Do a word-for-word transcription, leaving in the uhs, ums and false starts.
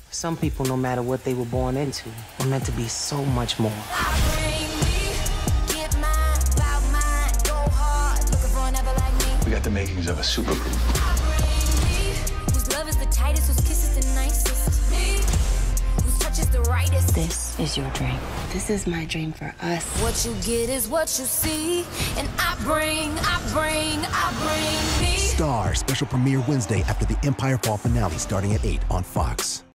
Some people, no matter what they were born into, were meant to be so much more. We got the makings of a supergroup. Whose love is the tightest, whose kiss is the nicest, whose touch is the rightest. This is your dream. This is my dream for us. What you get is what you see, and I bring, I bring, I bring me. Star special premiere Wednesday after the Empire Fall finale starting at eight on Fox.